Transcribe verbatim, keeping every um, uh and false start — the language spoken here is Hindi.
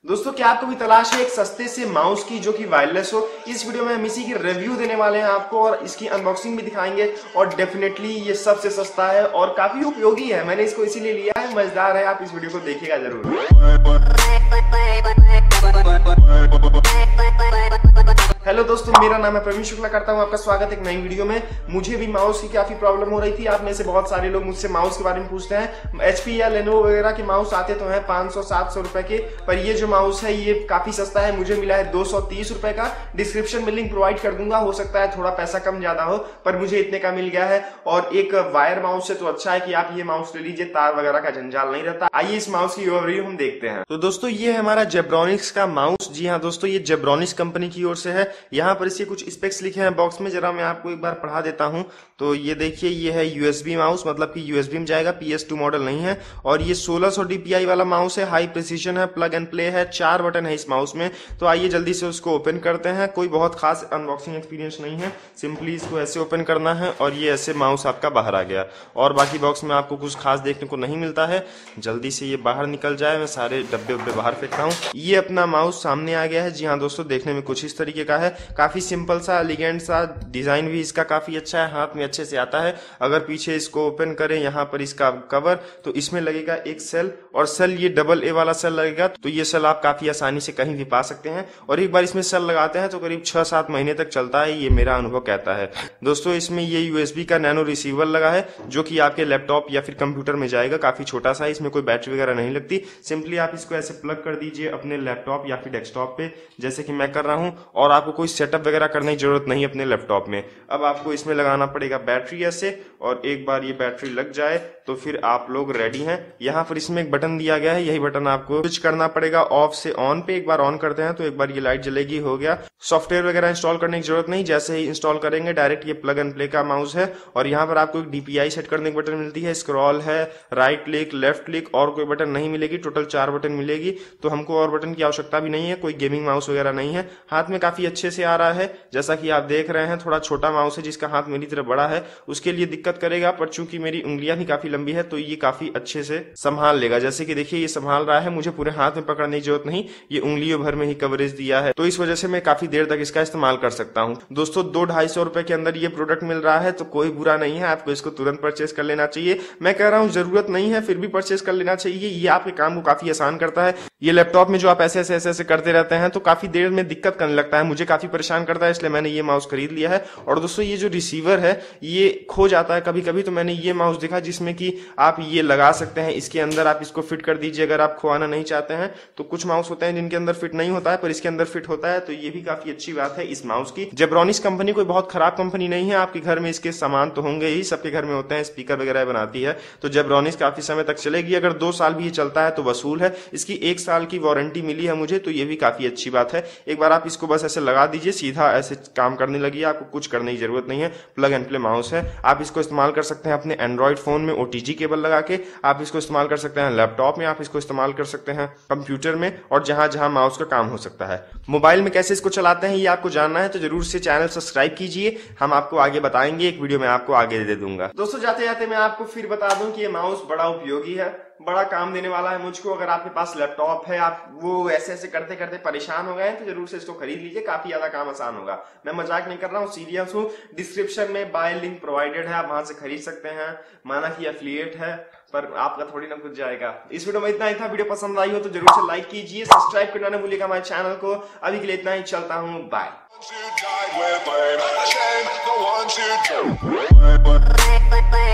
दोस्तों क्या आपको भी तलाश है एक सस्ते से माउस की जो कि वायरलेस हो? इस वीडियो में हम इसी की रिव्यू देने वाले हैं आपको और इसकी अनबॉक्सिंग भी दिखाएंगे। और डेफिनेटली ये सबसे सस्ता है और काफी उपयोगी है। मैंने इसको इसीलिए लिया है, मजेदार है। आप इस वीडियो को देखिएगा जरूर। हेलो दोस्तों, मेरा नाम है प्रवीण शुक्ला, करता हूं आपका स्वागत एक नई वीडियो में। मुझे भी माउस की काफी प्रॉब्लम हो रही थी। आप में से बहुत सारे लोग मुझसे माउस के बारे में पूछते हैं। एचपी या लेनोवो वगैरह के माउस आते तो हैं पाँच सौ सात सौ रुपए के, पर ये जो माउस है ये काफी सस्ता है। मुझे मिला है दो सौ तीस रुपए का। डिस्क्रिप्शन में लिंक प्रोवाइड कर दूंगा, हो सकता है थोड़ा पैसा कम ज्यादा हो, पर मुझे इतने का मिल गया है। और एक वायर माउस है तो अच्छा है कि आप ये माउस ले लीजिए, तार वगैरह का जंजाल नहीं रहता। आइए इस माउस की ओवरव्यू हम देखते हैं। तो दोस्तों ये है हमारा जेब्रॉनिक्स का माउस। जी हाँ दोस्तों, ये जेब्रॉनिक्स कंपनी की ओर से है। यहाँ पर इसके कुछ स्पेक्स लिखे हैं बॉक्स में, जरा मैं आपको एक बार पढ़ा देता हूं। तो ये देखिए, ये है यूएसबी माउस, मतलब कि यूएसबी में जाएगा, पी एस टू मॉडल नहीं है। और ये सोलह सौ डी पी आई वाला माउस है, हाई प्रिसीजन है, प्लग एंड प्ले है, चार बटन है इस माउस में। तो आइए जल्दी से उसको ओपन करते हैं। कोई बहुत खास अनबॉक्सिंग एक्सपीरियंस नहीं है, सिंपली इसको ऐसे ओपन करना है और ये ऐसे माउस आपका बाहर आ गया। और बाकी बॉक्स में आपको कुछ खास देखने को नहीं मिलता है। जल्दी से ये बाहर निकल जाए, मैं सारे डब्बे उब्बे बाहर फेंकता हूँ। ये अपना माउस सामने आ गया है। जी हाँ दोस्तों, देखने में कुछ इस तरीके का है, काफी सिंपल सा, एलिगेंट सा, डिजाइन भी इसका काफी अच्छा है, हाथ में अच्छे से आता है। अगर पीछे इसको ओपन करें, यहाँ पर इसका कवर, तो इसमें लगेगा एक सेल, और सेल ये डबल ए वाला सेल लगेगा। तो ये सेल आप काफी आसानी से कहीं भी पा सकते हैं। और एक बार इसमें सेल लगाते हैं तो करीब छह सात महीने तक चलता है, ये मेरा अनुभव कहता है। दोस्तों इसमें ये यूएसबी का नैनो रिसीवर लगा है, जो कि आपके लैपटॉप या फिर कंप्यूटर में जाएगा। काफी छोटा सा है, इसमें कोई बैटरी वगैरह नहीं लगती। सिंपली आप इसको ऐसे प्लग कर दीजिए अपने लैपटॉप या फिर डेस्कटॉप पे, जैसे कि मैं कर रहा हूं। और आपको कोई सेटअप वगैरह करने की जरूरत नहीं अपने लैपटॉप में। अब आपको इसमें लगाना पड़ेगा बैटरी ऐसे, और एक बार ये बैटरी लग जाए तो फिर आप लोग रेडी हैं। यहाँ पर इसमें एक बटन दिया गया है, यही बटन आपको स्विच करना पड़ेगा ऑफ से ऑन पे। एक बार ऑन करते हैं तो एक बार ये लाइट जलेगी, हो गया। सॉफ्टवेयर वगैरह इंस्टॉल करने की जरूरत नहीं, जैसे ही इंस्टॉल करेंगे डायरेक्ट ये प्लग एंड प्ले का माउस है। और यहाँ पर आपको एक डीपीआई सेट करने की बटन मिलती है, स्क्रॉल है, राइट क्लिक, लेफ्ट क्लिक, और कोई बटन नहीं मिलेगी। टोटल चार बटन मिलेगी, तो हमको और बटन की आवश्यकता भी नहीं है। कोई गेमिंग माउस वगैरह नहीं है। हाथ में काफी अच्छे से आ रहा है, जैसा कि आप देख रहे हैं। थोड़ा छोटा माउस है, जिसका हाथ मेरी तरह बड़ा है, उसके लिए दिक्कत करेगा, पर चूंकि मेरी उंगलियां भी काफी लंबी है तो ये काफी अच्छे से संभाल लेगा। जैसे कि देखिए ये संभाल रहा है, मुझे पूरे हाथ में पकड़ने की जरूरत नहीं, ये उंगलियों भर में ही कवरेज दिया है। तो इस वजह से मैं काफी देर तक इसका इस्तेमाल कर सकता हूं। दोस्तों दो ढाई सौ रुपए के अंदर ये प्रोडक्ट मिल रहा है, तो कोई बुरा नहीं है, आपको इसको तुरंत परचेस कर लेना चाहिए। मैं कह रहा हूं जरूरत नहीं है, फिर भी परचेस कर लेना चाहिए। ये आपके काम को काफी आसान करता है। ये लैपटॉप में जो आप ऐसे ऐसे ऐसे ऐसे करते रहते हैं तो काफी देर में दिक्कत करने लगता है, मुझे काफी परेशान करता है, इसलिए मैंने ये माउस खरीद लिया है। और दोस्तों ये जो रिसीवर है ये खो जाता है कभी कभी, तो मैंने ये माउस देखा जिसमें कि आप ये लगा सकते हैं, इसके अंदर आप इसको फिट कर दीजिए अगर आप खोवाना नहीं चाहते हैं। तो कुछ माउस होते हैं जिनके अंदर फिट नहीं होता है, पर इसके अंदर फिट होता है, तो ये भी काफी अच्छी बात है इस माउस की। जेब्रॉनिक्स कंपनी कोई बहुत खराब कंपनी नहीं है। आपके घर में इसके सामान तो होंगे ही, सबके घर में होते हैं, स्पीकर वगैरह बनाती है। तो जेब्रॉनिक्स काफी समय तक चलेगी। अगर दो साल भी ये चलता है तो वसूल है। इसकी एक साल की वारंटी मिली है मुझे, तो ये भी काफी अच्छी बात है। एक बार आप इसको बस ऐसे लगा दीजिए, सीधा ऐसे काम करने लगी, आपको कुछ करने की जरूरत नहीं है। प्लग एंड प्ले माउस है। आप इसको इस्तेमाल कर सकते हैं अपने एंड्रॉइड फोन में ओटीजी केबल लगा के, आप इसको इस्तेमाल कर सकते हैं लैपटॉप में, आप इसको इस्तेमाल कर सकते हैं कंप्यूटर में, और जहां जहां माउस का काम हो सकता है। मोबाइल में कैसे इसको चलाते हैं ये आपको जानना है तो जरूर से चैनल सब्सक्राइब कीजिए, हम आपको आगे बताएंगे। एक वीडियो में आपको आगे दे दूंगा। दोस्तों जाते जाते मैं आपको फिर बता दूं कि ये माउस बड़ा उपयोगी है, बड़ा काम देने वाला है मुझको। अगर आपके पास लैपटॉप है, आप वो ऐसे ऐसे करते करते परेशान हो गए हैं, तो जरूर से इसको खरीद लीजिए, काफी ज्यादा काम आसान होगा। मैं मजाक नहीं कर रहा हूँ, सीरियस हूँ। डिस्क्रिप्शन में बाय लिंक प्रोवाइडेड है, आप वहां से खरीद सकते हैं। माना कि एफिलिएट है, पर आपका थोड़ी ना कुछ जाएगा। इस वीडियो में इतना ही था। वीडियो पसंद आई हो तो जरूर से लाइक कीजिए, सब्सक्राइब करना न भूलिएगा हमारे चैनल को। अभी के लिए इतना ही, चलता हूँ, बाय।